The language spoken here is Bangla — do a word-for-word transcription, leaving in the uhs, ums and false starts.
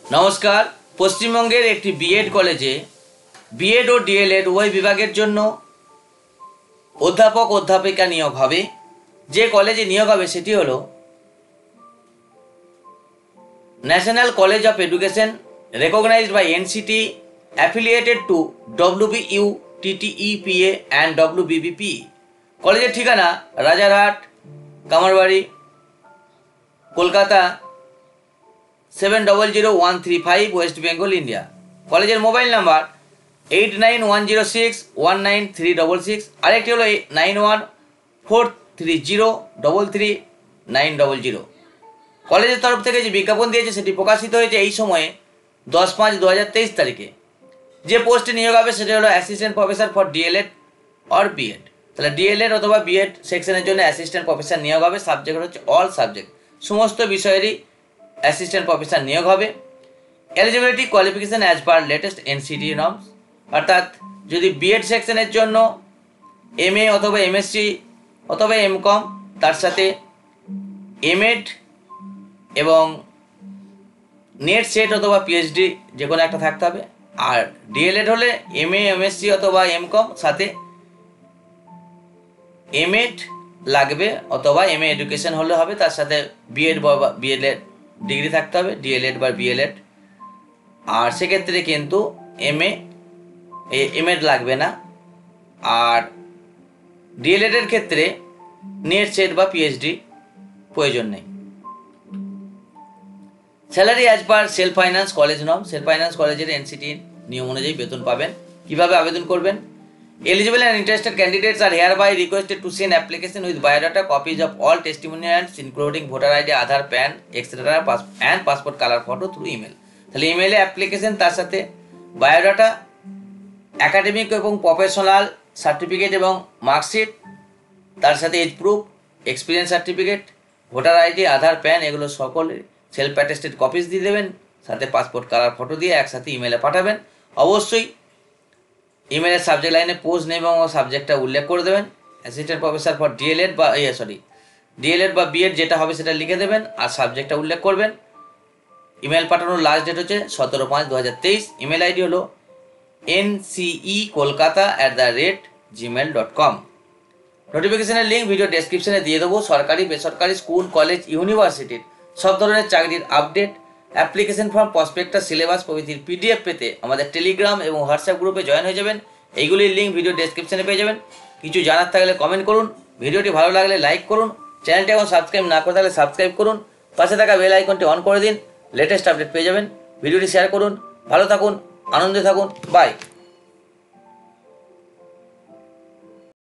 নমস্কার। পশ্চিমবঙ্গের একটি বিএড কলেজে বিএড ও ডিএলএড উভয় বিভাগের জন্য অধ্যাপক অধ্যাপিকা নিয়োগ হবে। যে কলেজে নিয়োগ হবে সেটি হলো National College of Education, recognised by NCT, affiliated to WBU, TTEPA and WBBP. কলেজের ঠিকানা Rajarhat, Kamarbari, Kolkata seven double zero one three five, West Bengal, India. কলেজের mobile number eight nine one zero six one nine three double six, আরেকটি হলো nine one four three zero double three nine double zero. কলেজের তরফ থেকে যে বিজ্ঞাপন দিয়েছে সেটি প্রকাশিত হয়েছে এই সময়ে দশ পাঁচ দু হাজার তেইশ তারিখে। যে পোস্টে নিয়োগ হবে সেটি হলো assistant professor for DElEd or BEd. তাহলে ডিএলএড অথবা বিএড সেকশনের জন্য অ্যাসিস্ট্যান্ট প্রফেসর নিয়োগ হবে। সাবজেক্ট হচ্ছে অল সাবজেক্ট, সমস্ত বিষয়েরই অ্যাসিস্ট্যান্ট প্রফেসর নিয়োগ হবে। Eligibility qualification as per latest NCT norms, অর্থাৎ যদি বিএড সেকশনের জন্য এমএ অথবা এমএসসি অথবা এমকম, তার সাথে এমএড এবং নেট সেট অথবা পিএইচডি যে কোনো একটা থাকতে হবে। আর ডিএলএড হলে এমএ এমএসসি অথবা এমকম, সাথে এমএড লাগবে অথবা এমএ এডুকেশন হলে হবে, তার সাথে বিএড বা বিএলএড ডিগ্রি থাকতে হবে, ডিএলএড বা বিএলএড। আর সেক্ষেত্রে কিন্তু এমএ এমএড লাগবে না। আর ডিএলএডের ক্ষেত্রে নেট সেট বা পিএইচডি প্রয়োজন নেই। Salary as per self finance college norm, self finance কলেজের এনসিটি নিয়ম অনুযায়ী বেতন পাবেন। কীভাবে আবেদন করবেন? Eligible and interested candidates are hereby requested to send application with biodata, copies of all testimonials including voter ID, Aadhaar, PAN etcetera and passport colour photo through email. তাহলে ইমেলে অ্যাপ্লিকেশন, তার সাথে বায়োডাটা, একাডেমিক এবং প্রফেশনাল সার্টিফিকেট এবং মার্কশিট, তার সাথে age proof, experience certificate, voter ID, Aadhaar, PAN, এগুলো সকলে সেলফ অ্যাটেস্টেড কপিস দিয়ে দেবেন, সাথে পাসপোর্ট কালার ফটো দিয়ে একসাথে ইমেলে পাঠাবেন। অবশ্যই ইমেলের সাবজেক্ট লাইনে পোস্ট নেম এবং সাবজেক্টটা উল্লেখ করে দেবেন। অ্যাসিস্ট্যান্ট প্রফেসর ফর ডিএলএড বা ইয়ে সরি ডিএলএড বা বিএড যেটা হবে সেটা লিখে দেবেন আর সাবজেক্টটা উল্লেখ করবেন। ইমেল পাঠানোর লাস্ট ডেট হচ্ছে সতেরো পাঁচ দু হাজার তেইশ। ইমেল আইডি হলো NCE Kolkata at the rate Gmail dot com. নোটিফিকেশনের লিঙ্ক ভিডিও ডেসক্রিপশনে দিয়ে দেবো। সরকারি, বেসরকারি, স্কুল, কলেজ, ইউনিভার্সিটির সব ধরনের চাকরির update, application form, prospectus, syllabus প্রভৃতির পিডিএফ পেতে আমাদের টেলিগ্রাম এবং হোয়াটসঅ্যাপ গ্রুপে জয়েন হয়ে যাবেন। এইগুলির লিঙ্ক ভিডিও ডেসক্রিপশনে পেয়ে যাবেন। কিছু জানার থাকলে কমেন্ট করুন, ভিডিওটি ভালো লাগলে লাইক করুন, চ্যানেলটি এখন সাবস্ক্রাইব না করে থাকলে সাবস্ক্রাইব করুন, পাশে থাকা বেল আইকনটি অন করে দিন, লেটেস্ট আপডেট পেয়ে যাবেন। ভিডিওটি শেয়ার করুন। ভালো থাকুন, আনন্দে থাকুন, বাই।